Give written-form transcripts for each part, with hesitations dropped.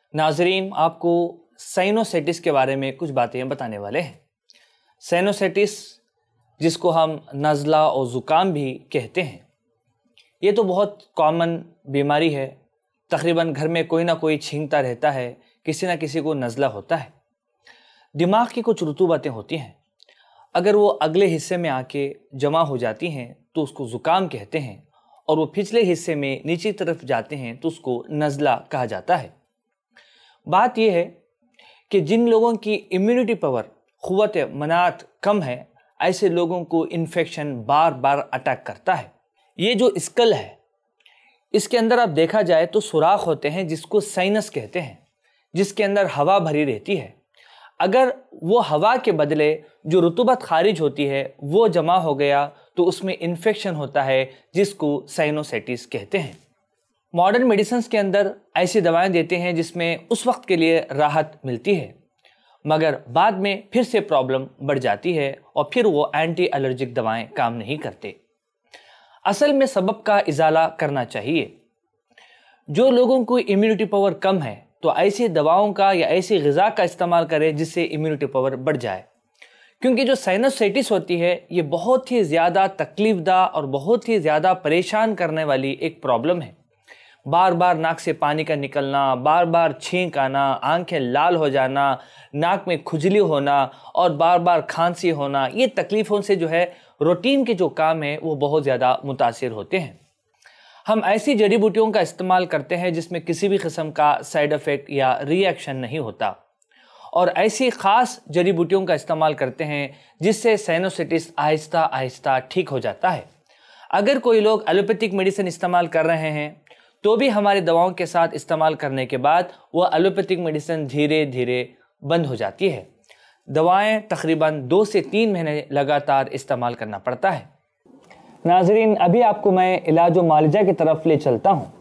नाजरीन, आपको साइनोसाइटिस के बारे में कुछ बातें बताने वाले हैं। साइनोसाइटिस, जिसको हम नज़ला और ज़ुकाम भी कहते हैं, ये तो बहुत कॉमन बीमारी है। तकरीबन घर में कोई ना कोई छींकता रहता है, किसी ना किसी को नज़ला होता है। दिमाग की कुछ रुतूबतें होती हैं, अगर वो अगले हिस्से में आके जमा हो जाती हैं तो उसको ज़ुकाम कहते हैं, और वो पिछले हिस्से में नीचे तरफ जाते हैं तो उसको नज़ला कहा जाता है। बात यह है कि जिन लोगों की इम्यूनिटी पावर, क़ुव्वत मनात कम है, ऐसे लोगों को इन्फेक्शन बार बार अटैक करता है। ये जो स्कल है, इसके अंदर आप देखा जाए तो सुराख होते हैं जिसको साइनस कहते हैं, जिसके अंदर हवा भरी रहती है। अगर वो हवा के बदले जो रुतूबत खारिज होती है वो जमा हो गया तो उसमें इन्फेक्शन होता है, जिसको साइनोसाइटिस कहते हैं। मॉडर्न मेडिसिन के अंदर ऐसी दवाएं देते हैं जिसमें उस वक्त के लिए राहत मिलती है, मगर बाद में फिर से प्रॉब्लम बढ़ जाती है और फिर वो एंटी एलर्जिक दवाएं काम नहीं करते। असल में सबब का इजाला करना चाहिए। जो लोगों को इम्यूनिटी पावर कम है तो ऐसी दवाओं का या ऐसी ग़िज़ा का इस्तेमाल करें जिससे इम्यूनिटी पावर बढ़ जाए, क्योंकि जो साइनोसाइटिस होती है ये बहुत ही ज़्यादा तकलीफ़दा और बहुत ही ज़्यादा परेशान करने वाली एक प्रॉब्लम है। बार बार नाक से पानी का निकलना, बार बार छींक आना, आंखें लाल हो जाना, नाक में खुजली होना और बार बार खांसी होना, ये तकलीफ़ों से जो है रूटीन के जो काम है वो बहुत ज़्यादा मुतासिर होते हैं। हम ऐसी जड़ी बूटियों का इस्तेमाल करते हैं जिसमें किसी भी किस्म का साइड इफ़ेक्ट या रिएक्शन नहीं होता, और ऐसी ख़ास जड़ी बूटियों का इस्तेमाल करते हैं जिससे साइनोसाइटिस आहिस्ता आहिस्ता ठीक हो जाता है। अगर कोई लोग एलोपैथिक मेडिसिन इस्तेमाल कर रहे हैं तो भी हमारी दवाओं के साथ इस्तेमाल करने के बाद वह एलोपैथिक मेडिसिन धीरे धीरे बंद हो जाती है। दवाएं तकरीबन 2 से 3 महीने लगातार इस्तेमाल करना पड़ता है। नाजरीन, अभी आपको मैं इलाज व मालिजा की तरफ ले चलता हूँ।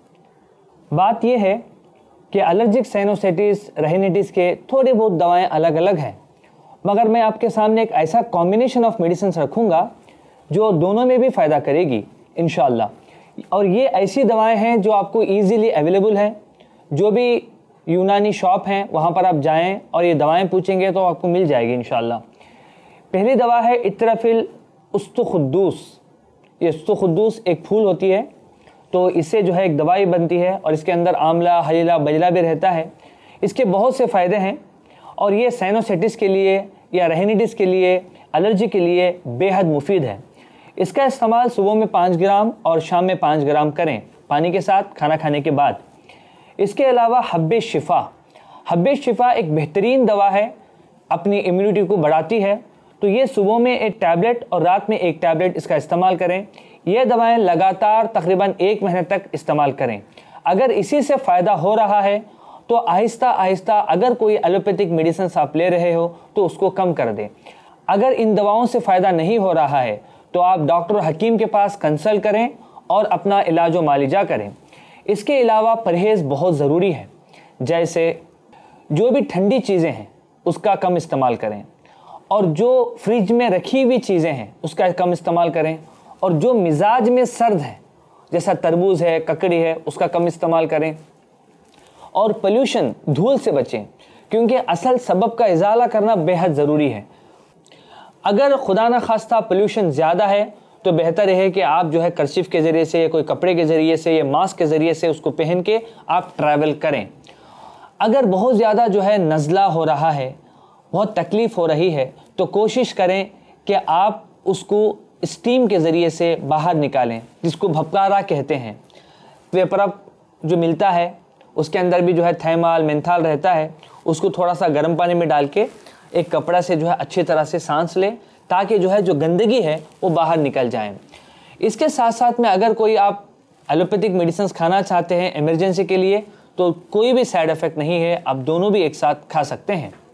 बात यह है कि एलर्जिक साइनोसाइटिस, राइनाइटिस के थोड़ी बहुत दवाएं अलग अलग हैं, मगर मैं आपके सामने एक ऐसा कॉम्बिनेशन ऑफ मेडिसिन रखूँगा जो दोनों में भी फ़ायदा करेगी इंशाअल्लाह। और ये ऐसी दवाएं हैं जो आपको ईज़िली अवेलेबल हैं। जो भी यूनानी शॉप हैं वहाँ पर आप जाएं और ये दवाएं पूछेंगे तो आपको मिल जाएगी इंशाअल्लाह। पहली दवा है इत्रफिल उस्तुखुद्दूस। ये उस्तुखुद्दूस एक फूल होती है, तो इससे जो है एक दवाई बनती है और इसके अंदर आंवला, हलीला, बजला भी रहता है। इसके बहुत से फ़ायदे हैं और ये साइनोसाइटिस के लिए या राइनाइटिस के लिए, एलर्जी के लिए बेहद मुफीद है। इसका इस्तेमाल सुबह में 5 ग्राम और शाम में 5 ग्राम करें, पानी के साथ खाना खाने के बाद। इसके अलावा हब्बे शिफा एक बेहतरीन दवा है, अपनी इम्यूनिटी को बढ़ाती है। तो ये सुबह में एक टैबलेट और रात में एक टैबलेट इसका इस्तेमाल करें। ये दवाएं लगातार तकरीबन 1 महीने तक इस्तेमाल करें। अगर इसी से फ़ायदा हो रहा है तो आहिस्ता आहिस्ता अगर कोई एलोपैथिक मेडिसिन आप ले रहे हो तो उसको कम कर दें। अगर इन दवाओं से फ़ायदा नहीं हो रहा है तो आप डॉक्टर हकीम के पास कंसल्ट करें और अपना इलाज व मालिजा करें। इसके अलावा परहेज़ बहुत ज़रूरी है, जैसे जो भी ठंडी चीज़ें हैं उसका कम इस्तेमाल करें, और जो फ्रिज में रखी हुई चीज़ें हैं उसका कम इस्तेमाल करें, और जो मिजाज में सर्द है जैसा तरबूज है, ककड़ी है, उसका कम इस्तेमाल करें। और पोल्यूशन, धूल से बचें, क्योंकि असल सबब का इजाला करना बेहद ज़रूरी है। अगर खुदा न खास्ता पोल्यूशन ज़्यादा है तो बेहतर है कि आप जो है कर्शिफ के ज़रिए से या कोई कपड़े के ज़रिए से या मास्क के ज़रिए से उसको पहन के आप ट्रैवल करें। अगर बहुत ज़्यादा जो है नज़ला हो रहा है, बहुत तकलीफ़ हो रही है, तो कोशिश करें कि आप उसको स्टीम के ज़रिए से बाहर निकालें, जिसको भपकारा कहते हैं। वेपरअप जो मिलता है उसके अंदर भी जो है थैमाल, मेंथाल रहता है, उसको थोड़ा सा गर्म पानी में डाल के एक कपड़ा से जो है अच्छी तरह से सांस लें, ताकि जो है जो गंदगी है वो बाहर निकल जाए। इसके साथ साथ में अगर कोई आप एलोपैथिक मेडिसिन खाना चाहते हैं इमरजेंसी के लिए तो कोई भी साइड इफ़ेक्ट नहीं है, आप दोनों भी एक साथ खा सकते हैं।